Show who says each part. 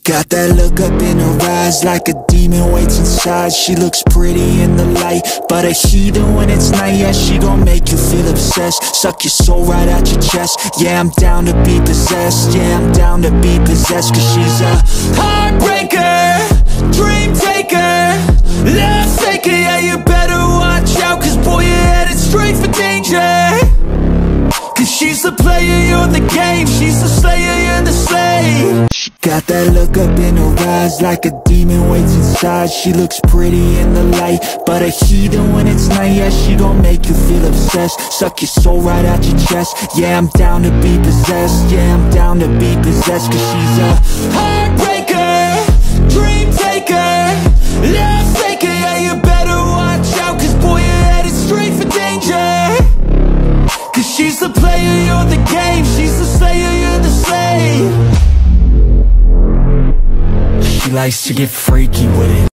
Speaker 1: Got that look up in her eyes, like a demon waits inside. She looks pretty in the light, but a heathen when it's night. Yeah, she gon' make you feel obsessed, suck your soul right out your chest. Yeah, I'm down to be possessed. Yeah, I'm down to be possessed. Cause she's a heartbreaker, dream taker, love faker. Yeah, you better watch out, cause boy, you're headed straight for danger. Cause she's the player, you're the game. She's the slayer, you're the slave. She got that look up in her eyes, like a demon waits inside. She looks pretty in the light, but a heathen when it's night. Yeah, she gon' make you feel obsessed, suck your soul right out your chest. Yeah, I'm down to be possessed. Yeah, I'm down to be possessed. Cause she's a heartbreaker, dream taker, love faker. Yeah, you better watch out, cause boy, you're headed straight for danger. Cause she's the player, you're the game. She's the slayer, you're the slave. She likes to get freaky with it.